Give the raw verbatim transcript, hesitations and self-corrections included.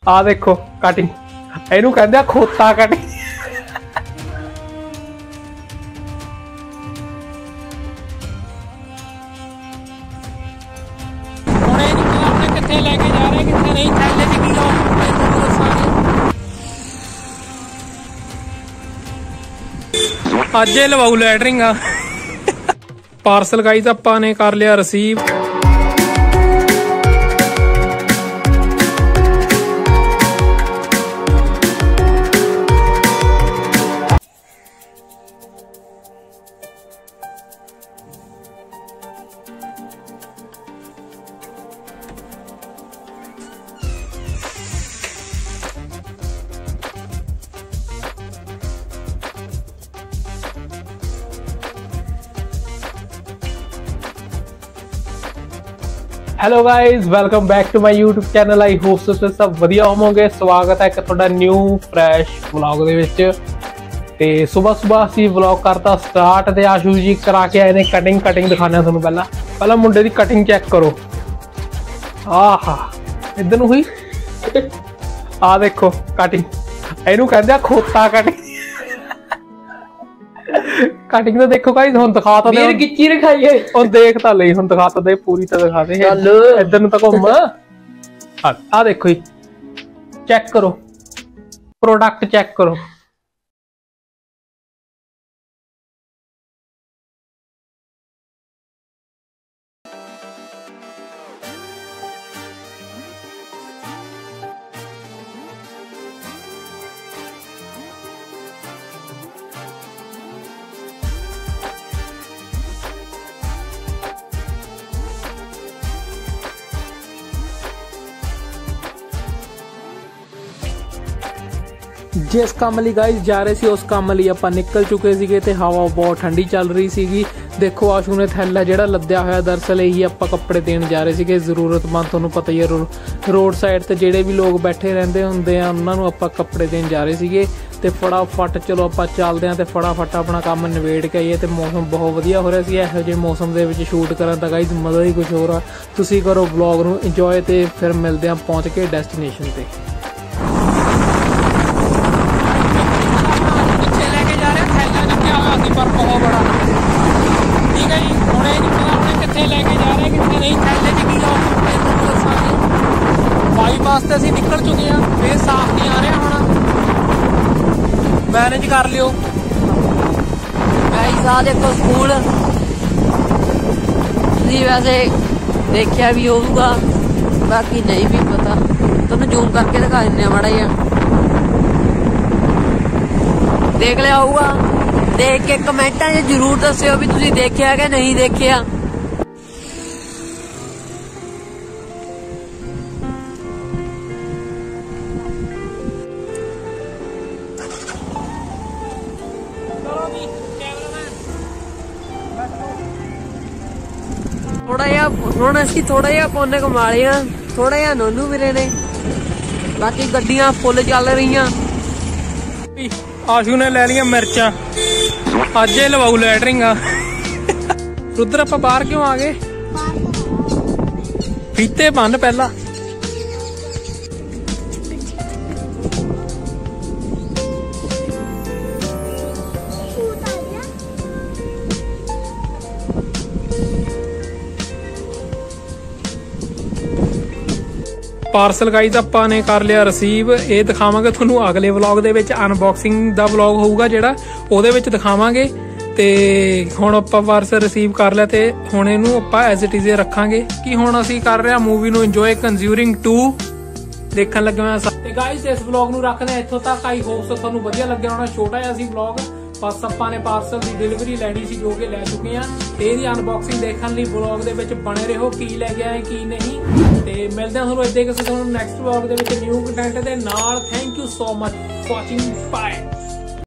आ देखो कटिंग, इनू कहते खोता कटिंग। किथे लेके जा रहे किथे नहीं, थैले च की अज लवाऊ लैटरिंग आ। पार्सल गाइस आपां ने कर लिया receive. Hello guys, welcome back to my YouTube channel. I hope so सब वधिया होवोगे। स्वागत है एक तुहाडा न्यू फ्रैश व्लॉग दे विच। ते सुबह सुबह असीं व्लॉग करता स्टार्ट ते आशू जी करा के आए ने कटिंग। कटिंग दिखाने तुहानूं पहला पहला मुंडे दी कटिंग चेक करो। आहा इधर नूं हुई आ देखो कटिंग, इहनूं कहंदे खोता कटिंग। कटिंग तो देखो गाइस, हुण दिखा तो दे गिच्ची रखाई है। हुण देख तां लई, हुण दिखा तो दे, पूरी तो दिखा दे। इधर नूं तां घुम आ देखो जी, चेक करो प्रोडक्ट, चेक करो। जिस काम ਲਈ गाइस जा रहे सी उस काम ਲਈ ਆਪਾਂ ਨਿਕਲ ਚੁੱਕੇ ਸੀਗੇ ਤੇ ਹਵਾ ਬਹੁਤ ਠੰਡੀ ਚੱਲ ਰਹੀ ਸੀਗੀ। देखो आशू ने थैला ਜਿਹੜਾ ਲੱਦਿਆ ਹੋਇਆ, ਦਰਅਸਲ ਇਹੀ ਆਪਾਂ ਕੱਪੜੇ ਦੇਣ ਜਾ ਰਹੇ ਸੀਗੇ ਜ਼ਰੂਰਤਮੰਦ। ਤੁਹਾਨੂੰ ਪਤਾ ਹੀ ਹੈ ਰੋਡ ਸਾਈਡ ਤੇ ਜਿਹੜੇ ਵੀ ਲੋਕ ਬੈਠੇ ਰਹਿੰਦੇ ਹੁੰਦੇ ਆ ਉਹਨਾਂ ਨੂੰ ਆਪਾਂ ਕੱਪੜੇ ਦੇਣ ਜਾ ਰਹੇ ਸੀਗੇ। ਤੇ ਫਟਾਫਟ ਚਲੋ ਆਪਾਂ ਚੱਲਦੇ ਆਂ ਤੇ ਫਟਾਫਟ ਆਪਣਾ ਕੰਮ ਨਿਬੇੜ ਕੇ ਆਈਏ। ਤੇ ਮੌਸਮ ਬਹੁਤ ਵਧੀਆ ਹੋ ਰਿਹਾ ਸੀ। ਇਹੋ ਜਿਹੇ ਮੌਸਮ ਦੇ ਵਿੱਚ ਸ਼ੂਟ ਕਰਨ ਦਾ ਗਾਈਸ ਮਜ਼ਾ ਹੀ ਕੁਝ ਹੋਰ ਆ। ਤੁਸੀਂ ਕਰੋ ਵਲੌਗ ਨੂੰ ਇੰਜੋਏ ਤੇ ਫਿਰ ਮਿਲਦੇ ਆਂ ਪਹੁੰਚ ਕੇ ਡੈਸਟੀਨੇਸ਼ਨ ਤੇ। पर बहुत बड़ा ठीक है जी। हुणे नहीं पता अपने किथे लेके जा रहे किथे नहीं, थैले च की बाईपास ते असीं निकल चुके हैं। फिर साफ नहीं आ रहा, हुण मैनेज कर लियो। गाइस आ देखो स्कूल, तुसीं वैसे देखिया भी होगा, बाकी नहीं भी पता। तुहानूं जूम करके दिखा दिंदे माड़ा जिहा, देख लिया होगा। देख के कमेंटा च जरूर दस्सिओ भी तुसीं देखिया कि नहीं देखिया। थोड़ा जिहा हुण असीं थोड़ा जिहा पुन्न कमा लिया, थोड़ा जिहा नोनू वीरे ने, बाकी गड्डियां फुल चल रही। आशू ने ले लिया मिर्चा, अज लवाऊ लैटरिंग आ। रुद्र आप बाहर क्यों आ गए? फीते बन पहला। पार्सल गाइज आपां ने कर लिया रिसीव। ये दिखावांगे तुहानूं अगले व्लॉग दे विच, अनबॉक्सिंग दा व्लॉग होऊगा जिहड़ा, ओहदे विच दिखावांगे। ते हुण आपां पार्सल रिसीव कर लिया ते हुण इहनूं आपां एज इट इज रखांगे कि हुण असीं कर रहे हां मूवी नूं इंजॉय। कंज्यूरिंग टू देखण लगे होए हां। ते गाइज इस व्लॉग नूं रखदे हां इत्थों तक। आई होप सो तुहानूं वधिया लग्गिया होना। छोटा जिहा सी व्लॉग, बस आपां ने पार्सल की डिलीवरी लैनी सी जो कि लै चुके हैं। ते इहदी अनबॉक्सिंग देखण लई व्लॉग दे विच बने रहो, की लैके आए की नहीं। ते मिलदे हां तुहानूं इदां ही किसी नैक्सट व्लॉग दे विच न्यू कंटेंट दे नाल। Thank you so much for watching, bye.